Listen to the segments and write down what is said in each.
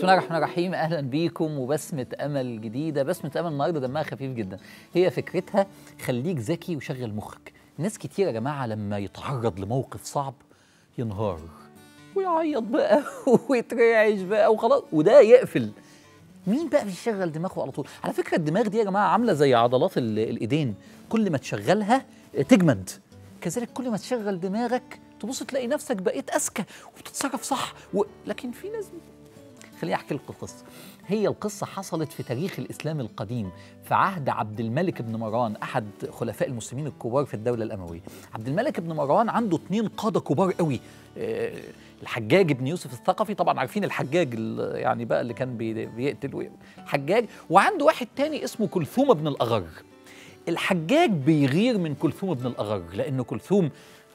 بسم الله الرحمن الرحيم. اهلا بيكم وبسمة امل جديده. بسمة امل النهارده دمها خفيف جدا. هي فكرتها خليك ذكي وشغل مخك. ناس كتير يا جماعه لما يتعرض لموقف صعب ينهار ويعيط بقى ويترعش بقى وخلاص وده يقفل. مين بقى بيشغل دماغه على طول؟ على فكره الدماغ دي يا جماعه عامله زي عضلات الايدين، كل ما تشغلها تجمد. كذلك كل ما تشغل دماغك تبص تلاقي نفسك بقيت اذكى وبتتصرف صح لكن في ناس. خليني احكي لكم القصه. هي القصه حصلت في تاريخ الاسلام القديم في عهد عبد الملك بن مروان، احد خلفاء المسلمين الكبار في الدوله الامويه. عبد الملك بن مروان عنده 2 قاده كبار قوي، الحجاج بن يوسف الثقفي، طبعا عارفين الحجاج يعني بقى اللي كان بيقتل الحجاج، وعنده واحد تاني اسمه كلثوم بن الاغر. الحجاج بيغير من كلثوم بن الاغر لان كلثوم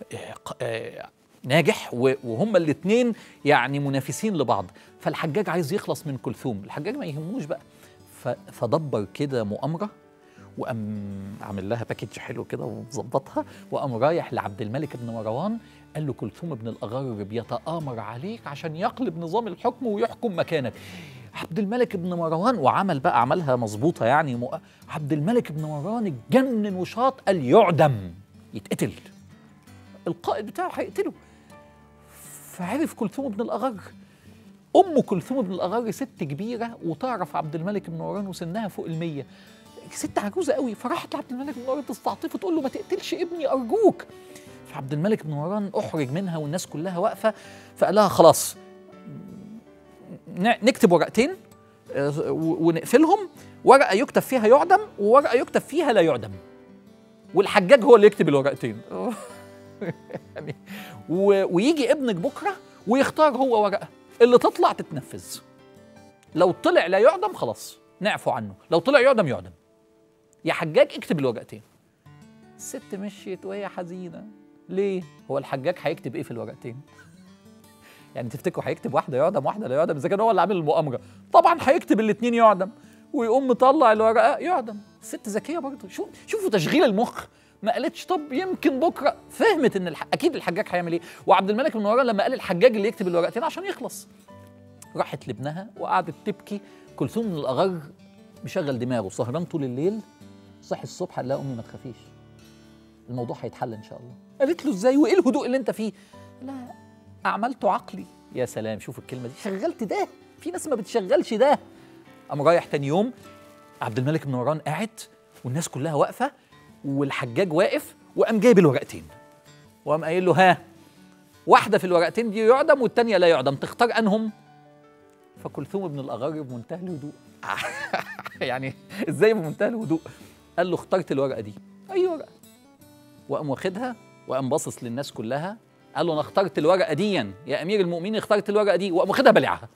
ناجح وهما الاثنين يعني منافسين لبعض، فالحجاج عايز يخلص من كلثوم. الحجاج ما يهموش بقى، فدبر كده مؤامره وقام عامل لها باكيج حلو كده وظبطها، وقام رايح لعبد الملك بن مروان قال له كلثوم بن الاغر بيتآمر عليك عشان يقلب نظام الحكم ويحكم مكانك. عبد الملك بن مروان وعمل بقى عملها مظبوطه يعني عبد الملك بن مروان اتجنن وشاط، قال يعدم، يتقتل، القائد بتاعه هيقتله. فعرف كلثوم بن الأغر. أم كلثوم بن الأغر ست كبيرة وتعرف عبد الملك بن مروان وسنها فوق 100، ست عجوزة قوي، فراحت لعبد الملك بن مروان تستعطفه تقول له ما تقتلش ابني أرجوك. فعبد الملك بن مروان أحرج منها والناس كلها واقفة، فقال لها خلاص نكتب ورقتين ونقفلهم، ورقة يكتب فيها يعدم وورقة يكتب فيها لا يعدم، والحجاج هو اللي يكتب الورقتين. يعني ويجي ابنك بكره ويختار هو ورقه اللي تطلع تتنفذ. لو طلع لا يعدم خلاص نعفو عنه، لو طلع يعدم يعدم. يا حجاج اكتب الورقتين. الست مشيت وهي حزينه. ليه؟ هو الحجاج هيكتب ايه في الورقتين؟ يعني تفتكروا هيكتب واحده يعدم واحده لا يعدم؟ اذا كان هو اللي عامل المؤامره طبعا هيكتب الاثنين يعدم ويقوم مطلع الورقه يعدم. الست ذكيه برضه. شوفوا تشغيل المخ. ما قالتش طب يمكن بكره، فهمت ان اكيد الحجاج هيعمل ايه. وعبد الملك بن مروان لما قال الحجاج اللي يكتب الورقتين عشان يخلص، راحت لابنها وقعدت تبكي. كلثوم بن الاغر مشغل دماغه سهران طول الليل، صحي الصبح قال لها امي ما تخافيش الموضوع هيتحل ان شاء الله. قالت له ازاي وايه الهدوء اللي انت فيه؟ لا اعملت عقلي. يا سلام، شوف الكلمه دي، شغلت ده. في ناس ما بتشغلش ده. قام رايح تاني يوم عبد الملك بن مروان قاعد والناس كلها واقفه والحجاج واقف، وقام جايب الورقتين وقام قايل له ها واحده في الورقتين دي يعدم والثانيه لا يعدم، تختار انهم؟ فكلثوم بن الاغر بمنتهى الهدوء يعني ازاي بمنتهى الهدوء؟ قال له اخترت الورقه دي. اي ورقه؟ وقام واخدها وقام باصص للناس كلها قال له انا اخترت الورقه دي يا امير المؤمنين، اخترت الورقه دي، وقام واخدها بلعها.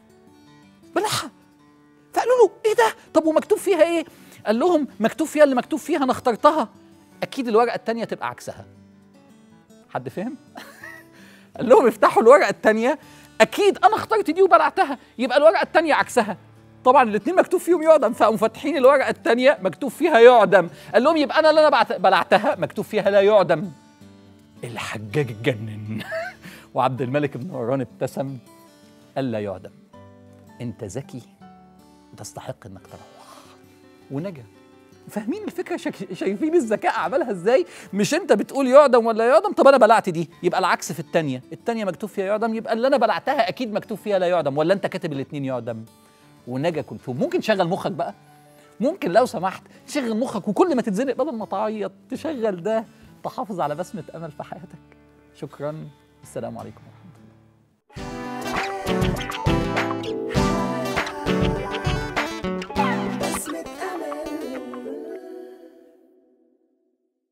فقالوا له ايه ده؟ طب ومكتوب فيها ايه؟ قال لهم مكتوب فيها اللي مكتوب فيها، انا اخترتها، اكيد الورقه الثانيه تبقى عكسها. حد فهم؟ قال لهم افتحوا الورقه الثانيه، اكيد انا اخترت دي وبلعتها يبقى الورقه الثانيه عكسها. طبعا الاثنين مكتوب فيهم يعدم، فقاموا فاتحين الورقه الثانيه مكتوب فيها يعدم. قال لهم يبقى انا اللي انا بلعتها مكتوب فيها لا يعدم. الحجاج اتجنن وعبد الملك بن مروان ابتسم قال لا يعدم، انت ذكي وتستحق انك تروح، ونجا. فاهمين الفكره؟ شايفين الذكاء عملها ازاي؟ مش انت بتقول يعدم ولا يعدم، طب انا بلعت دي يبقى العكس في الثانيه مكتوب فيها يعدم، يبقى اللي انا بلعتها اكيد مكتوب فيها لا يعدم، ولا انت كاتب الاثنين يعدم؟ ونجا كلثوم. ممكن تشغل مخك بقى؟ ممكن لو سمحت تشغل مخك وكل ما تتزنق بدل ما تعيط تشغل ده، تحافظ على بسمه امل في حياتك. شكرا، السلام عليكم.